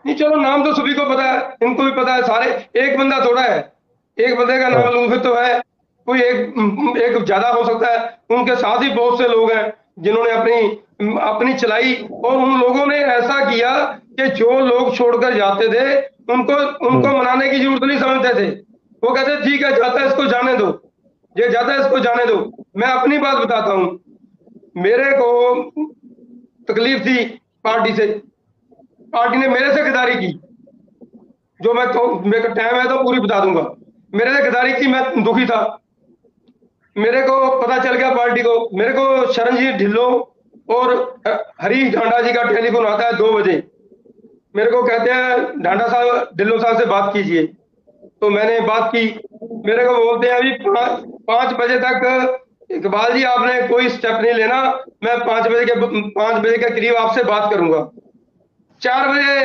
नहीं चलो नाम तो सभी को पता है, इनको भी पता है, सारे एक बंदा थोड़ा है, एक बंदे का नाम लूंगे तो है, कोई एक एक ज्यादा हो सकता है, उनके साथ ही बहुत से लोग हैं जिन्होंने अपनी अपनी चलाई, और उन लोगों ने ऐसा किया कि जो लोग छोड़कर जाते थे उनको उनको मनाने की जरूरत नहीं समझते थे। वो कहते ठीक है जाता है इसको जाने दो, ये जाता है इसको जाने दो। मैं अपनी बात बताता हूँ, मेरे को तकलीफ थी पार्टी से, पार्टी ने मेरे से गद्दारी की, जो मैं तो मेरे टाइम है तो पूरी बता दूंगा, मेरे से गद्दारी की, मैं दुखी था। मेरे को पता चल गया पार्टी को, मेरे को शरणजीत ढिल्लों और हरीश ढांडा जी का टेलीफोन आता है दो बजे, मेरे को कहते हैं ढांडा साहब ढिल्लों साहब से बात कीजिए। तो मैंने बात की, मेरे को बोलते हैं अभी पांच बजे तक इकबाल जी आपने कोई स्टेप नहीं लेना, मैं पांच बजे के पांच बजे के करीब आपसे बात करूंगा। चार बजे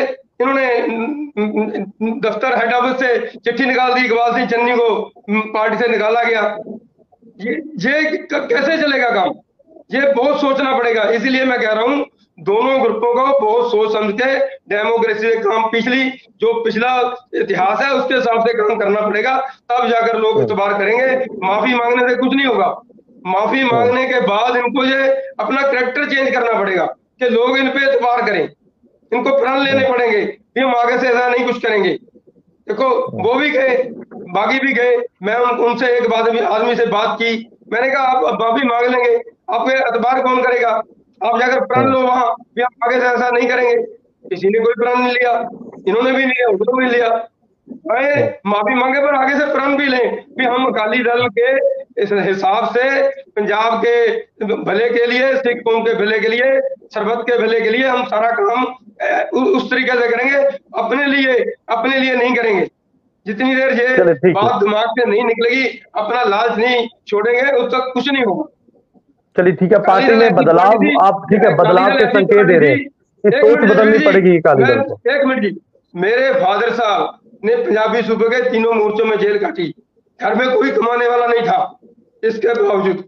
इन्होंने दफ्तर हेड ऑफिस से चिट्ठी निकाल दी, इकबाल सिंह चन्नी को पार्टी से निकाला गया। ये ये कैसे चलेगा काम, ये बहुत सोचना पड़ेगा। इसीलिए मैं कह रहा हूँ दोनों ग्रुपों को बहुत सोच समझ के डेमोक्रेसी से काम, पिछली जो पिछला इतिहास है उसके हिसाब से काम करना पड़ेगा, तब जाकर लोग इतबार करेंगे। माफी मांगने से कुछ नहीं होगा, माफी मांगने के बाद इनको ये अपना कैरेक्टर चेंज करना पड़ेगा कि लोग इन पे इतबार करें, इनको प्रण लेने पड़ेंगे कि हम आगे से ऐसा नहीं कुछ करेंगे। देखो वो भी गए, बागी भी गए, मैं उन, उनसे एक बात आदमी से बात की, मैंने कहा आप माफी मांग लेंगे, आपको एतबार कौन करेगा, आप जाकर प्रण लो वहां भी हम आगे से ऐसा नहीं करेंगे। किसी ने कोई प्रण नहीं लिया, इन्होंने भी लिया, उन्होंने भी लिया। माफी मांगे पर आगे से प्रण भी लें कि हम अकाली दल के इस हिसाब से पंजाब के भले के लिए, सिख कौम के भले के लिए, सरबत के भले के लिए हम सारा काम उस तरीके से करेंगे, अपने लिए अपने लिए नहीं करेंगे। जितनी देर ये बात दिमाग से नहीं निकलेगी, अपना लालच नहीं छोड़ेंगे, उस तक कुछ नहीं होगा। चलिए ठीक है, पार्टी में बदलाव, आप ठीक है बदलाव के संकेत दे रहे हैं, सोच बदलनी पड़ेगी अकाली दल को। एक मिनट जी, मेरे फादर साहब ने पंजाबी सूबे के तीनों मोर्चों में जेल काटी, घर में कोई कमाने वाला नहीं था, इसके बावजूद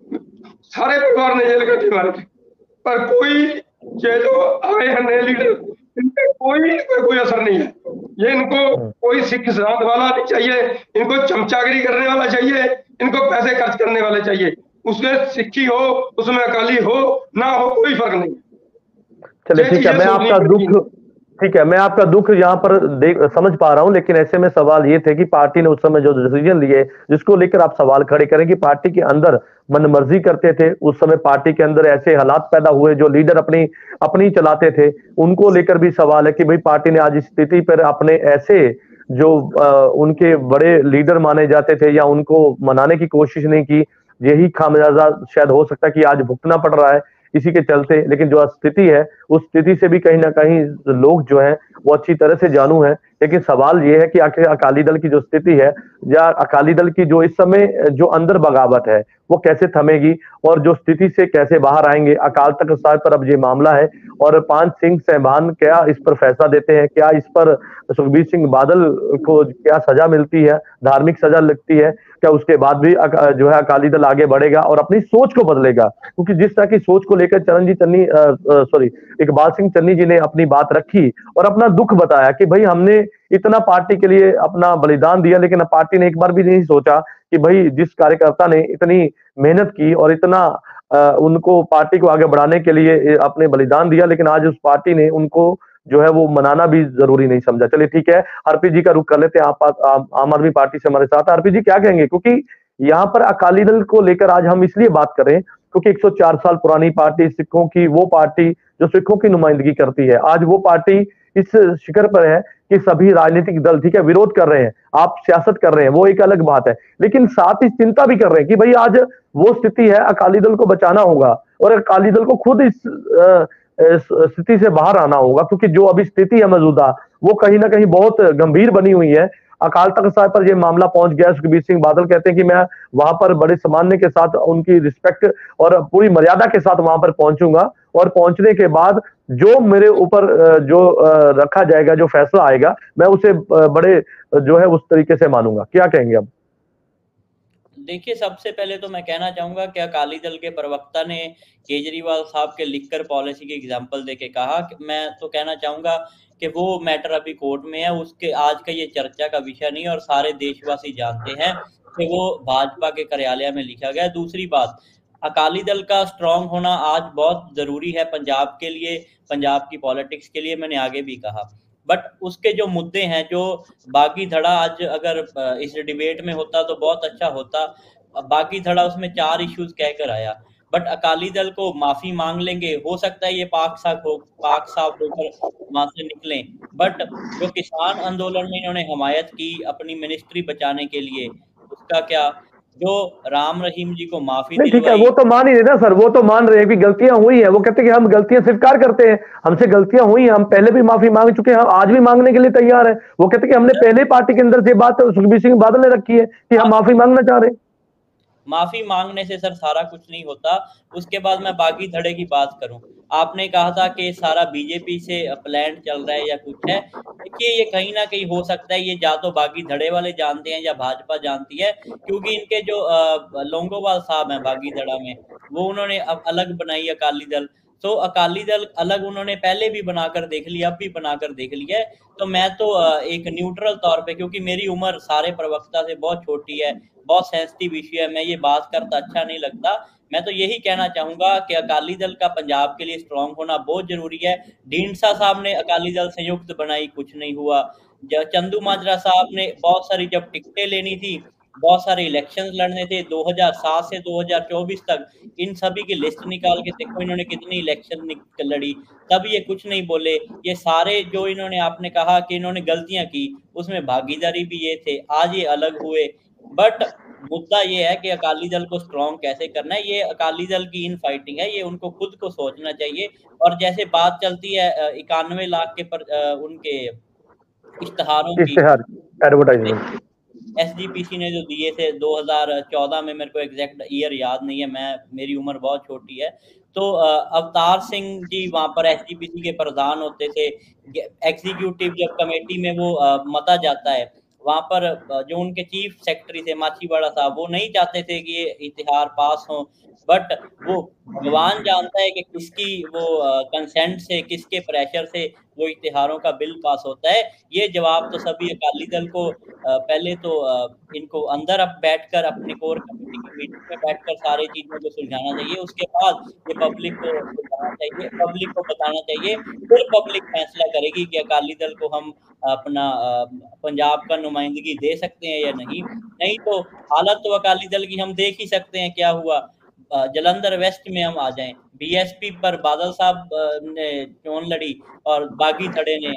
सारे परिवार ने जेल काटी हमारे, पर कोई ये जो आए हैं नए लीडर, इनपे कोई कोई असर नहीं है। ये इनको कोई सिख सिद्धांत वाला नहीं चाहिए, इनको चमचागिरी करने वाला चाहिए, इनको पैसे खर्च करने वाले चाहिए। उसमें सिक्खी हो, उसमें अकाली हो ना हो, कोई फर्क नहीं। चलिए ठीक है, मैं आपका दुख ठीक है मैं आपका दुख यहाँ पर देख समझ पा रहा हूँ, लेकिन ऐसे में सवाल ये थे कि पार्टी ने उस समय जो डिसीजन लिए, जिसको लेकर आप सवाल खड़े करें कि पार्टी के अंदर मनमर्जी करते थे, उस समय पार्टी के अंदर ऐसे हालात पैदा हुए जो लीडर अपनी अपनी चलाते थे, उनको लेकर भी सवाल है कि भाई पार्टी ने आज इस स्थिति पर अपने ऐसे जो आ, उनके बड़े लीडर माने जाते थे या उनको मनाने की कोशिश नहीं की, यही खामियाजा शायद हो सकता है कि आज भुगतना पड़ रहा है इसी के चलते। लेकिन जो स्थिति है उस स्थिति से भी कहीं ना कहीं लोग जो हैं वो अच्छी तरह से जानू हैं, लेकिन सवाल ये है कि आखिर अकाली दल की जो स्थिति है या अकाली दल की जो इस समय जो अंदर बगावत है वो कैसे थमेगी और जो स्थिति से कैसे बाहर आएंगे। अकाल तख्त साहिब पर अब ये मामला है और पांच सिंह साहिबान क्या इस पर फैसला देते हैं, क्या इस पर सुखबीर सिंह बादल को क्या सजा मिलती है, धार्मिक सजा लगती है, क्या उसके बाद भी जो है अकाली दल आगे बढ़ेगा और अपनी सोच को बदलेगा। क्योंकि जिस तरह की सोच को लेकर चरणजीत चन्नी सॉरी इकबाल सिंह चन्नी जी ने अपनी बात रखी और अपना दुख बताया कि भाई हमने इतना पार्टी के लिए अपना बलिदान दिया, लेकिन पार्टी ने एक बार भी नहीं सोचा कि भाई जिस कार्यकर्ता ने इतनी मेहनत की और इतना आ, उनको पार्टी को आगे बढ़ाने के लिए अपने बलिदान दिया, लेकिन आज उस पार्टी ने उनको जो है वो मनाना भी जरूरी नहीं समझा। चलिए ठीक है, हरप्रीत जी का रुख कर लेते हैं, आप आम आदमी पार्टी से हमारे साथ। हरप्रीत जी क्या कहेंगे, क्योंकि यहाँ पर अकाली दल को लेकर आज हम इसलिए बात कर रहे हैं क्योंकि एक सौ चार साल पुरानी पार्टी, सिखों की वो पार्टी जो सिखों की नुमाइंदगी करती है, आज वो पार्टी इस शिखर पर है कि सभी राजनीतिक दल ठीक है विरोध कर रहे हैं, आप सियासत कर रहे हैं, वो एक अलग बात है, लेकिन साथ ही चिंता भी कर रहे हैं कि भाई आज वो स्थिति है, अकाली दल को बचाना होगा और अकाली दल को खुद इस स्थिति से बाहर आना होगा, क्योंकि जो अभी स्थिति है मौजूदा वो कहीं ना कहीं बहुत गंभीर बनी हुई है। अकाल तख्त साहिब पर यह मामला पहुंच गया। सुखबीर सिंह बादल कहते हैं कि मैं वहां पर बड़े सम्मान के साथ उनकी रिस्पेक्ट और पूरी मर्यादा के साथ वहां पर पहुंचूंगा और पहुंचने के बाद जो मेरे ऊपर जो रखा जाएगा, जो फैसला आएगा, मैं उसे बड़े जो है उस तरीके से मानूंगा। क्या कहेंगे अब? देखिए, सबसे पहले तो मैं कहना चाहूंगा कि अकाली दल के प्रवक्ता ने केजरीवाल साहब के लिखकर पॉलिसी की एग्जाम्पल देके कहा कि मैं तो कहना चाहूंगा कि वो मैटर अभी कोर्ट में है, उसके आज का ये चर्चा का विषय नहीं है और सारे देशवासी जानते हैं कि वो भाजपा के कार्यालय में लिखा गया है। दूसरी बात, अकाली दल का स्ट्रांग होना आज बहुत ज़रूरी है पंजाब के लिए, पंजाब की पॉलिटिक्स के लिए, मैंने आगे भी कहा। बट उसके जो मुद्दे हैं, जो बागी धड़ा आज अगर इस डिबेट में होता तो बहुत अच्छा होता। बागी धड़ा उसमें चार इश्यूज कहकर आया, बट अकाली दल को माफी मांग लेंगे, हो सकता है ये पाक साफ हो पाक साफ होकर वहां से निकलें। बट जो किसान आंदोलन में इन्होंने हमायत की अपनी मिनिस्ट्री बचाने के लिए, उसका क्या? जो राम रहीम जी को माफी नहीं ठीक है, दिलवाई, वो तो मान ही रहे ना सर, वो तो मान रहे हैं कि गलतियां हुई है। वो कहते हैं कि हम गलतियां स्वीकार करते हैं, हमसे गलतियां हुई हैं, हम पहले भी माफी मांग चुके हैं, हम आज भी मांगने के लिए तैयार है। वो कहते हैं कि हमने पहले पार्टी के अंदर से बात सुखबीर सिंह बादल ने रखी है कि हम माफी मांगना चाह रहे हैं। माफी मांगने से सर सारा कुछ नहीं होता। उसके बाद मैं बागी धड़े की बात करूं, आपने कहा था कि सारा बीजेपी से प्लान चल रहा है या कुछ है। देखिए, ये कहीं ना कहीं हो सकता है, ये या तो बागी धड़े वाले जानते हैं या भाजपा जानती है, क्योंकि इनके जो लोंगोवाल साहब हैं बागी धड़ा में, वो उन्होंने अब अलग बनाई अकाली दल। तो अकाली दल अलग उन्होंने पहले भी बनाकर देख लिया, अब भी बनाकर देख लिया है। तो मैं तो एक न्यूट्रल तौर पे, क्योंकि मेरी उम्र सारे प्रवक्ता से बहुत छोटी है, बहुत सेंसिटिव इश्यू है, मैं ये बात करता अच्छा नहीं लगता। मैं तो यही कहना चाहूंगा कि अकाली दल का पंजाब के लिए स्ट्रांग होना बहुत जरूरी है। ढींडसा साहब ने अकाली दल संयुक्त बनाई, कुछ नहीं हुआ। चंदू माजरा साहब ने बहुत सारी, जब टिकटें लेनी थी, बहुत सारे इलेक्शंस लड़ने थे दो हज़ार सात से दो हज़ार चौबीस तक, इन सभी की लिस्ट निकाल के देखो इन्होंने कितनी इलेक्शन लड़ी, तब ये कुछ नहीं बोले। ये सारे जो इन्होंने, आपने कहा कि इन्होंने गलतियां की, उसमें भागीदारी भी ये थे, आज ये अलग हुए। बट मुद्दा ये है कि अकाली दल को स्ट्रॉन्ग कैसे करना है, ये अकाली दल की इन फाइटिंग है, ये उनको खुद को सोचना चाहिए। और जैसे बात चलती है इक्यानवे लाख के पर उनके इश्तहारों की, इश्तिहार एडवर्टाइजमेंट एसजीपीसी ने जो दिए थे दो हज़ार चौदह में, मेरे को एग्जैक्ट ईयर याद नहीं है, मैं मेरी उम्र बहुत छोटी है। तो अवतार सिंह जी वहां पर एसजीपीसी के प्रधान होते थे। एग्जीक्यूटिव जब कमेटी में वो मता जाता है, वहां पर जो उनके चीफ सेक्रेटरी थे माछीवाड़ा साहब, वो नहीं चाहते थे कि ये इतिहार पास हो। बट वो भगवान जानता है कि किसकी वो कंसेंट से, किसके प्रेशर से वो इतिहारों का बिल पास होता है। ये जवाब तो सभी अकाली दल को पहले तो इनको अंदर अब बैठकर अपनी कोर कमेटी की मीटिंग में बैठकर सारी चीजों को सुलझाना चाहिए। उसके बाद ये पब्लिक को सुलझाना चाहिए, पब्लिक को बताना चाहिए, फिर पब्लिक फैसला करेगी कि अकाली दल को हम अपना पंजाब का नुमाइंदगी दे सकते हैं या नहीं। नहीं तो हालत तो अकाली दल की हम देख ही सकते हैं क्या हुआ। जलंधर वेस्ट में हम आ जाएं, बीएसपी पर बादल साहब ने चोन लड़ी और बागी धड़े ने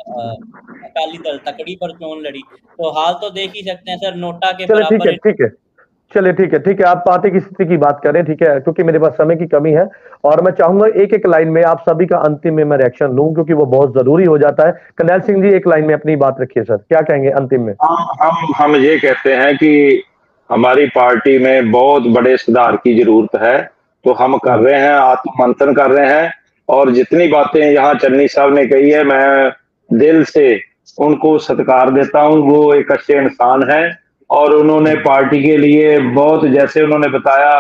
अकाली दल तकड़ी पर चोन लड़ी, तो हाल तो देख ही सकते हैं सर, नोटा के चलिए ठीक बराबर। है ठीक है चलिए ठीक है ठीक है आप पार्टी की स्थिति की बात करें, ठीक है, क्योंकि मेरे पास समय की कमी है और मैं चाहूंगा एक एक लाइन में आप सभी का अंतिम में मैं रिएक्शन लूं, क्योंकि वो बहुत जरूरी हो जाता है। करनैल सिंह जी, एक लाइन में अपनी बात रखिए सर, क्या कहेंगे अंतिम में? हम हम हम ये कहते हैं कि हमारी पार्टी में बहुत बड़े सुधार की जरूरत है, तो हम कर रहे हैं, आत्ममंथन कर रहे हैं। और जितनी बातें यहाँ चन्नी साहब ने कही है, मैं दिल से उनको सत्कार देता हूँ। वो एक अच्छे इंसान है और उन्होंने पार्टी के लिए बहुत, जैसे उन्होंने बताया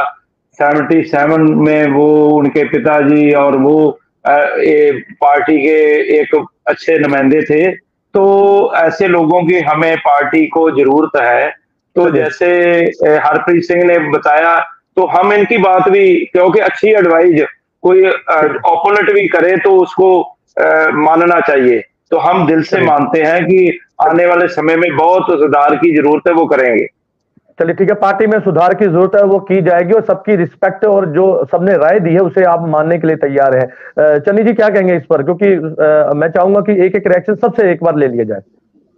सतहत्तर में वो उनके पिताजी और वो ए, पार्टी के एक अच्छे नुमाइंदे थे। तो ऐसे लोगों की हमें पार्टी को जरूरत है। तो जैसे हरप्रीत सिंह ने बताया, तो हम इनकी बात भी, क्योंकि अच्छी एडवाइस कोई ओपोनेंट भी करे तो उसको आ, मानना चाहिए। तो हम दिल से मानते हैं कि आने वाले समय में बहुत सुधार की जरूरत है, वो करेंगे। चलिए ठीक है, पार्टी में सुधार की जरूरत है, वो की जाएगी और सबकी रिस्पेक्ट और जो सबने राय दी है उसे आप मानने के लिए तैयार हैं। चन्नी जी क्या कहेंगे इस पर, क्योंकि आ, मैं चाहूंगा कि एक एक रिएक्शन सबसे एक बार ले लिया जाए।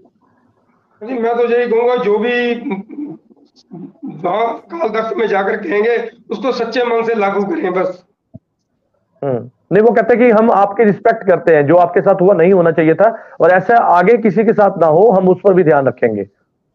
जी मैं तो यही कहूंगा, जो भी वहां काल तख्त में जाकर कहेंगे उसको सच्चे मन से लागू करें बस। हम्म नहीं, वो कहते हैं कि हम आपकी रिस्पेक्ट करते हैं, जो आपके साथ हुआ नहीं होना चाहिए था और ऐसा आगे किसी के साथ ना हो, हम उस पर भी ध्यान रखेंगे।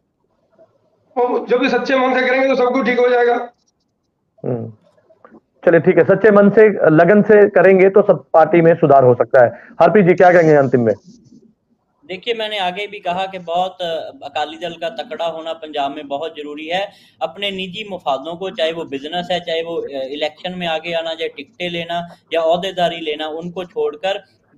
और जब भी सच्चे मन से करेंगे तो सब कुछ ठीक हो जाएगा। हम्म चलिए ठीक है, सच्चे मन से लगन से करेंगे तो सब पार्टी में सुधार हो सकता है। हरप्रीत जी क्या कहेंगे अंतिम में? देखिए, मैंने आगे भी कहा कि बहुत अकाली दल का तकड़ा होना पंजाब में बहुत जरूरी है। अपने निजी मुफादों को, चाहे वो बिजनेस है, चाहे वो इलेक्शन में आगे आना, चाहे टिकटें लेना या ओहदेदारी लेना, उनको छोड़कर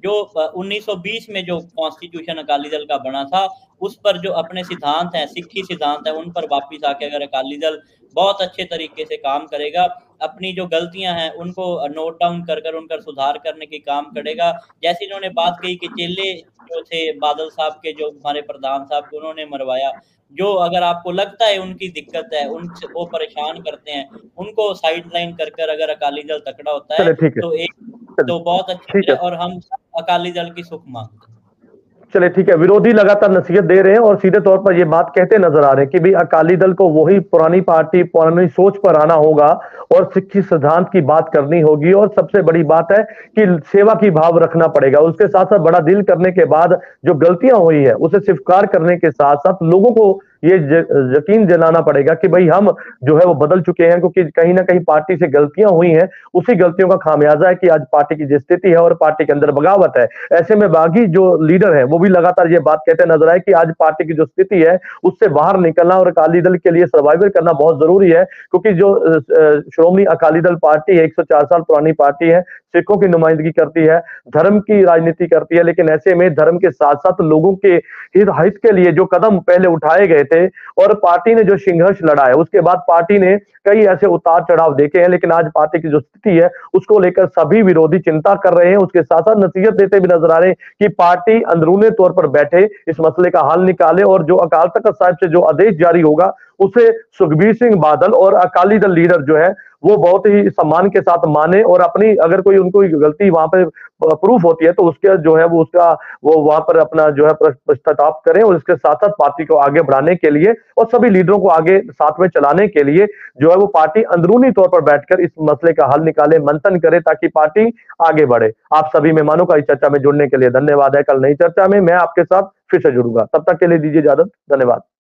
जो उन्नीस सौ बीस में जो कॉन्स्टिट्यूशन अकाली दल का बना था, उस पर जो अपने सिद्धांत हैं, सिक्खी सिद्धांत है, उन पर वापिस आके अगर अकाली दल बहुत अच्छे तरीके से काम करेगा, अपनी जो गलतियां हैं उनको नोट डाउन कर कर उनका सुधार करने की काम करेगा। जैसे इन्होंने बात कही कि चेले जो थे बादल साहब के, जो हमारे प्रधान साहब को उन्होंने मरवाया, जो अगर आपको लगता है उनकी दिक्कत है, उनसे वो परेशान करते हैं, उनको साइडलाइन कर कर अगर अकाली दल तकड़ा होता है तो एक तो बहुत अच्छी है, और हम अकाली दल की सुख मांगते हैं। चलिए ठीक है, विरोधी लगातार नसीहत दे रहे हैं और सीधे तौर पर ये बात कहते नजर आ रहे हैं कि भाई अकाली दल को वही पुरानी पार्टी, पुरानी सोच पर आना होगा और सिक्खी सिद्धांत की बात करनी होगी, और सबसे बड़ी बात है कि सेवा की भाव रखना पड़ेगा। उसके साथ साथ बड़ा दिल करने के बाद जो गलतियां हुई है उसे स्वीकार करने के साथ साथ लोगों को ये यकीन दिलाना पड़ेगा कि भाई हम जो है वो बदल चुके हैं, क्योंकि कहीं ना कहीं पार्टी से गलतियां हुई हैं, उसी गलतियों का खामियाजा है कि आज पार्टी की जो स्थिति है और पार्टी के अंदर बगावत है। ऐसे में बागी जो लीडर है वो भी लगातार ये बात कहते नजर आए कि आज पार्टी की जो स्थिति है उससे बाहर निकलना और अकाली दल के लिए सर्वाइवल करना बहुत जरूरी है, क्योंकि जो श्रोमणी अकाली दल पार्टी है, एक सौ चार साल पुरानी पार्टी है, सिखों की नुमाइंदगी करती है, धर्म की राजनीति करती है, लेकिन ऐसे में धर्म के साथ साथ लोगों के हित हित के लिए जो कदम पहले उठाए गए थे और पार्टी ने जो संघर्ष लड़ा है, उसके बाद पार्टी ने कई ऐसे उतार चढ़ाव देखे हैं, लेकिन आज पार्टी की जो स्थिति है उसको लेकर सभी विरोधी चिंता कर रहे हैं। उसके साथ साथ नसीहत देते भी नजर आ रहे हैं कि पार्टी अंदरूनी तौर पर बैठे इस मसले का हल निकाले, और जो अकाल तख्त साहिब से जो आदेश जारी होगा उसे सुखबीर सिंह बादल और अकाली दल लीडर जो है वो बहुत ही सम्मान के साथ माने, और अपनी अगर कोई उनको गलती वहां पे प्रूफ होती है तो उसके जो है वो उसका वो वहां पर अपना जो है पश्चाताप करें, और इसके साथ साथ पार्टी को आगे बढ़ाने के लिए और सभी लीडरों को आगे साथ में चलाने के लिए जो है वो पार्टी अंदरूनी तौर पर बैठकर इस मसले का हल निकाले, मंथन करे, ताकि पार्टी आगे बढ़े। आप सभी मेहमानों का इस चर्चा में जुड़ने के लिए धन्यवाद है। कल नई चर्चा में मैं आपके साथ फिर से जुड़ूंगा, तब तक के लिए दीजिए इजाजत। धन्यवाद।